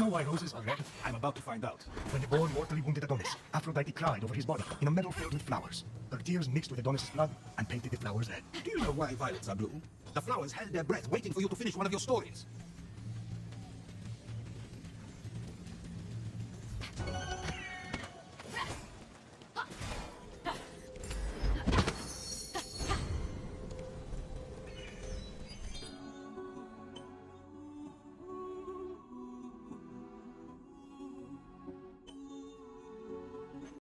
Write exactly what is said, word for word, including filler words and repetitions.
know why roses are red? I'm about to find out. When the boar mortally wounded Adonis, Aphrodite cried over his body in a meadow filled with flowers. Her tears mixed with Adonis' blood and painted the flowers red. Do you know why violets are blue? The flowers held their breath waiting for you to finish one of your stories.